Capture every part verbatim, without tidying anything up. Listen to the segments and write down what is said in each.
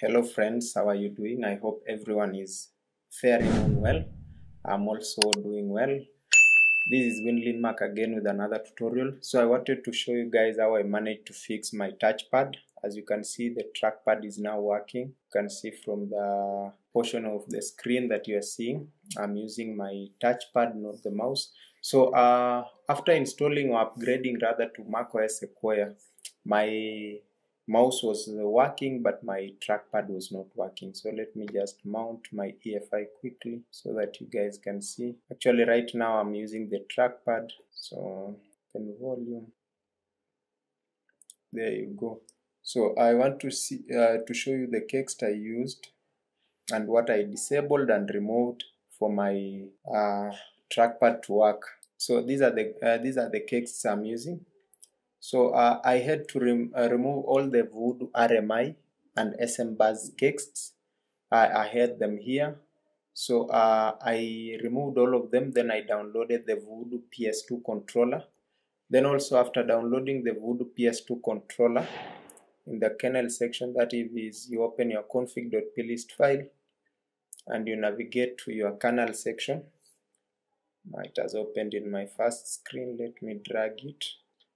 Hello friends, how are you doing? I hope everyone is faring on well. I'm also doing well. This is Winlin Mark again with another tutorial. So I wanted to show you guys how I managed to fix my touchpad. As you can see, the trackpad is now working. You can see from the portion of the screen that you are seeing, I'm using my touchpad, not the mouse. So uh, after installing or upgrading rather to macOS Sequoia, my mouse was working but my trackpad was not working. So let me just mount my E F I quickly so that you guys can see. Actually right now I'm using the trackpad, so open volume, there you go. So I want to see uh, to show you the text I used and what I disabled and removed for my uh, trackpad to work. So these are the uh, these are the texts I'm using. So uh, I had to rem uh, remove all the Voodoo R M I and S M bus texts. I, I had them here. So uh, I removed all of them. Then I downloaded the Voodoo P S two controller. Then also after downloading the Voodoo P S two controller, in the kernel section, that is, you open your config.plist file and you navigate to your kernel section. It has opened in my first screen. Let me drag it.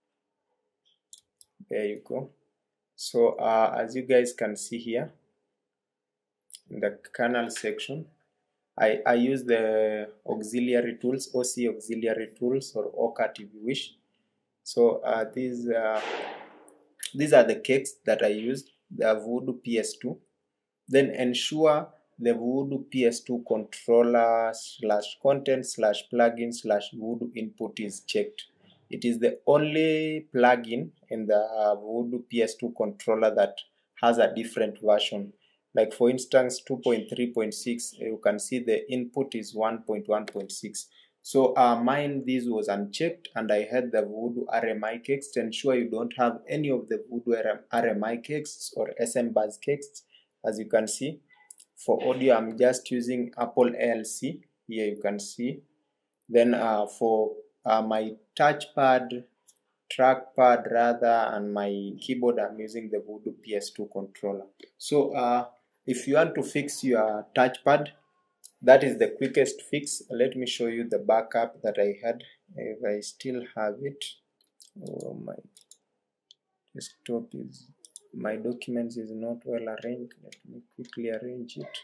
There you go. So uh, as you guys can see here in the kernel section, I, I use the auxiliary tools, O C auxiliary tools, or O C A T if you wish. So uh, these uh, these are the kits that I used, the Voodoo P S two. Then ensure the Voodoo P S two controller slash content slash plugin slash Voodoo input is checked. It is the only plugin in the uh, Voodoo P S two controller that has a different version. Like for instance, two point three point six, you can see the input is one point one point six. So uh, mine, this was unchecked, and I had the Voodoo R M I text. Ensure you don't have any of the Voodoo R M I texts or S M bus texts. As you can see, for audio, I'm just using Apple A L C. Here you can see. Then uh, for uh, my touchpad, trackpad rather, and my keyboard, I'm using the Voodoo P S two controller. So uh, if you want to fix your touchpad, that is the quickest fix. Let me show you the backup that I had, if I still have it. Oh, my desktop is, my documents is not well arranged. Let me quickly arrange it.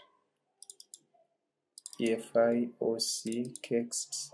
E F I, O C, texts.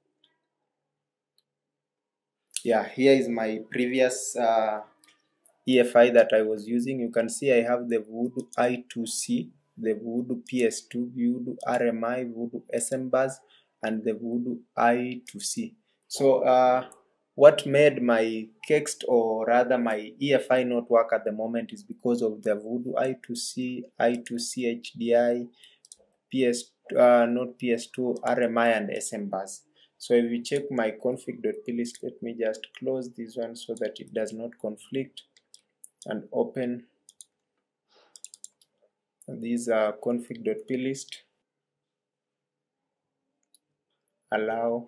Yeah, here is my previous uh, E F I that I was using. You can see I have the Voodoo I two C, the Voodoo P S two, Voodoo R M I, Voodoo S M bus, and the Voodoo I two C. So uh, what made my text, or rather my E F I, not work at the moment is because of the Voodoo I two C, I two C H D I, P S, uh, not P S two, R M I, and S M bus. So if you check my config.plist, let me just close this one so that it does not conflict, and open these are config.plist, allow,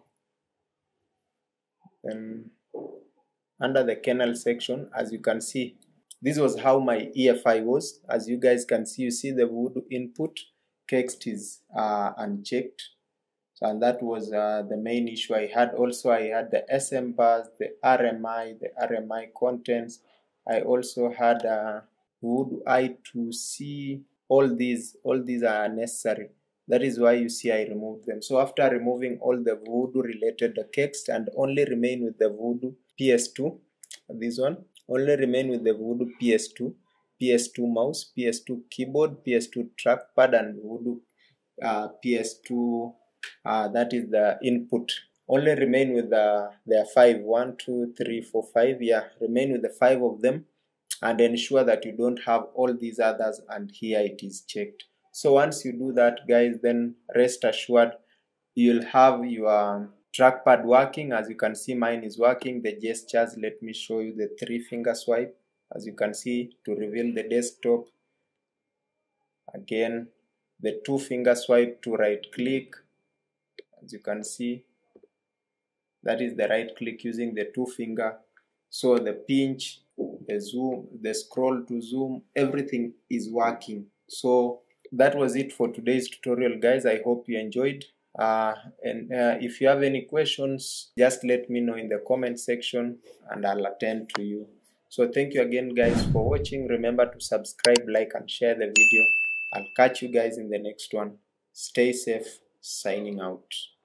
then under the kernel section, as you can see, this was how my E F I was. As you guys can see, you see the Voodoo input text is uh, unchecked. So, and that was uh, the main issue I had. Also, I had the S M bus, the R M I, the R M I contents. I also had uh, Voodoo I two C. All these, all these are necessary. That is why you see I removed them. So after removing all the Voodoo related text and only remain with the Voodoo P S two, this one, only remain with the Voodoo P S two, P S two mouse, P S two keyboard, P S two trackpad, and Voodoo uh, P S two. Uh, that is the input. Only remain with the there are five, one, two, three, four, five. Yeah, remain with the five of them, and ensure that you don't have all these others. And here it is checked. So once you do that, guys, then rest assured you'll have your trackpad working. As you can see, mine is working. The gestures. Let me show you the three finger swipe. As you can see, to reveal the desktop. Again, the two finger swipe to right click. As you can see, that is the right click using the two finger. So the pinch, the zoom, the scroll to zoom, everything is working. So that was it for today's tutorial, guys. I hope you enjoyed. Uh, and uh, if you have any questions, just let me know in the comment section and I'll attend to you. So thank you again, guys, for watching. Remember to subscribe, like, and share the video. I'll catch you guys in the next one. Stay safe. Signing out.